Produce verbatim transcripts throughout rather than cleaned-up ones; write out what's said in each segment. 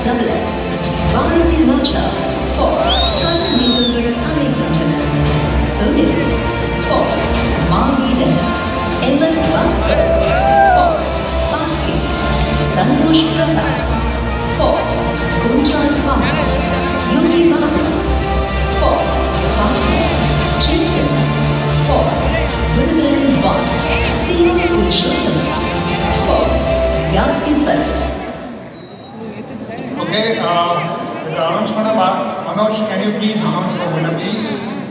double X. Bharati Raja for Kalan Nivalgal Alaygunjana. Sunil for Maveeran. M S Bhaskar for Paki. Santosh Pratap for Kunjal Pama. Yogi Babu for Paki. Chintan for Virudaran One. Sima Purushottam for Yadisar. Okay, uh, with the announcement of Manoj, can you please announce the winner, please?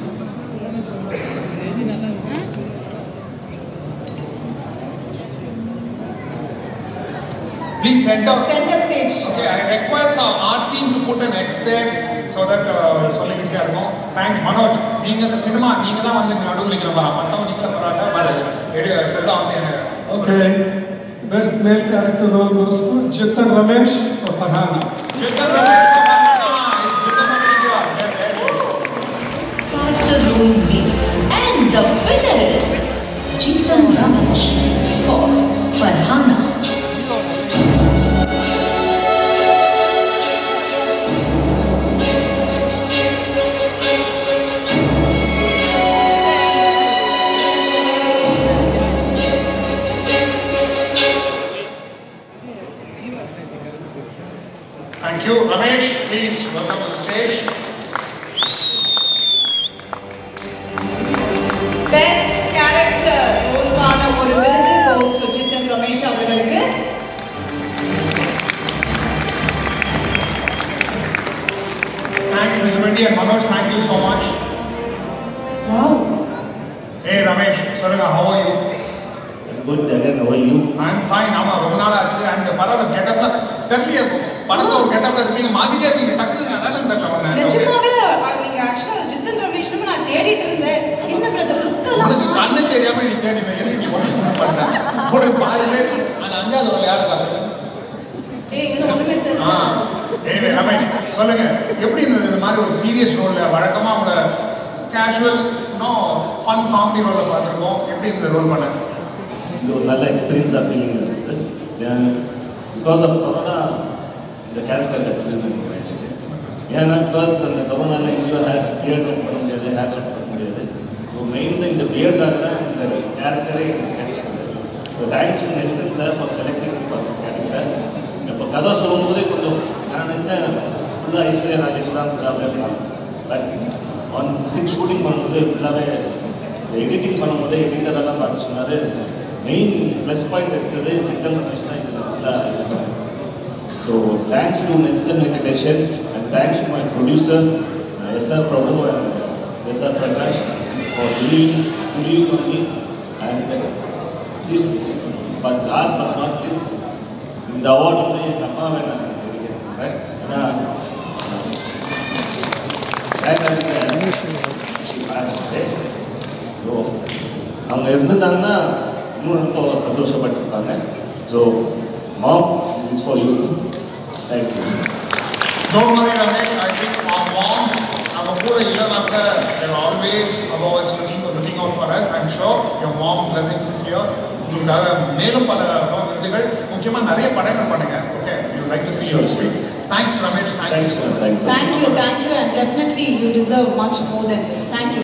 Please center. Center stage. Okay, I request our art team to put an X there so that uh, so like easy இருக்கும். Thanks, Manoj. நீங்க இந்த cinema நீங்க தான் வந்து நடுவுல நிக்கிற பாரு. மத்தவங்க நிக்கிற பாரு. பாரு. ரேடியோ செல்ல வந்து. Okay. Best male character role goes to Jitan Ramesh for Farhana. Jitan Ramesh for Farhana. It's Jitan Ramesh. Character role male. And the winner is Jitan Ramesh for Farhana. Thank you, Ramesh. Please welcome to the stage. Best character ரோல்கான ஒரு விருது goes to Jitan Ramesh அவர்களுக்கு. Thanks, Mister Vendi and Manoj. Thank you so much. Wow. Hey, Ramesh. Sorry, how are you? Good, Jagan. How are you? I'm fine. I'm a ரொம்ப நாள் ஆச்சு and பரவாயில்ல கெட்டப்ல தெரியல படத்துல ஒரு கெட்டப்ல இருக்கீங்க மாத்திட்டே இருக்கீங்க டக்குனு அதான் தெரியல ஒண்ணு. நிஜமாவே நீங்க ஆக்சுவலா ஜித்தன் ரமேஷ்னு நான் தேடிட்டு இருந்தேன். என்ன பிரதர் லுக் எல்லாம் உனக்கு கண்ணு தெரியாம நீ தேடி போய் ஒண்ணு பண்ண. ஒரு பாதி பேர் அந்த அஞ்சாவது ரோல் யாரு காசு? ஏய் இது ஒண்ணுமே தெரியல. ஆ. ஏய் ரமேஷ் சொல்லுங்க எப்படி இந்த மாதிரி ஒரு சீரியஸ் ரோல்ல வழக்கமா உங்க கேஷுவல் நோ ஃபன் காமெடி ரோல்ல பாத்துறோம். எப்படி இந்த ரோல் பண்ண? இது ஒரு நல்ல எக்ஸ்பீரியன்ஸாக ஃபீலிங் இருக்குது. பிகாஸ் ஆஃப் கொரோனா இந்த கேரக்டர் கிடச்சிருந்து நினைக்கிறேன். ஏன்னா பிகாஸ் அந்த கொரோனாவில் எங்கேயும் ஹேர் பியர்ட் ஒர்க் பண்ண முடியாது, ஹேர் ஒர்க் பண்ண முடியாது. ஸோ மெயின் இந்த பியர்டாக தான் இந்த கேரக்டரே எனக்கு கிடைச்சது. So thanks to Nelson sir for selecting for this character. இப்போ கதை சொல்லும்போதே கொஞ்சம் நான் நினச்சேன் ஃபுல்லாக ஐஸ்வர்யா ராஜேஷ் தான் ஃபுல்லாகவே இருக்கலாம். பட் ஆன் சிக்ஸ் ஷூட்டிங் பண்ணும்போது ஃபுல்லாகவே எடிட்டிங் பண்ணும்போது எடிட்டரெல்லாம் பார்த்து சொன்னார் மெயின் ப்ளஸ் பாயிண்ட் இருக்கிறது சிக்கன் ரமேஷ் தான் இதில் ஃபுல்லாக. So thanks to Nelson Venkatesan and thanks to my producer S R Prabhu and S R Prakash for believing believing on me and this but last but not this இந்த award வந்து எங்கள் அம்மாவை நான் தெரிவிக்கிறேன். ஏன்னா ஸோ அவங்க இருந்திருந்தாங்கன்னா இன்னும் ரொம்ப சந்தோஷப்பட்டிருப்பாங்க. So mom this is for you. Thank you. Don't worry, Ramesh. I think our moms, our poor Ilanatka, they're always above us looking, looking out for us. I'm sure your mom blessings is here. உங்களுக்காக மேலும் பல விருதுகள் முக்கியமா நிறைய படங்கள் பண்ணுங்க. Okay, you like to see your please. Thanks, Ramesh. Thank you. Thanks, sir. Thanks. Thank you, thank you, and definitely you deserve much more than this. Thank you.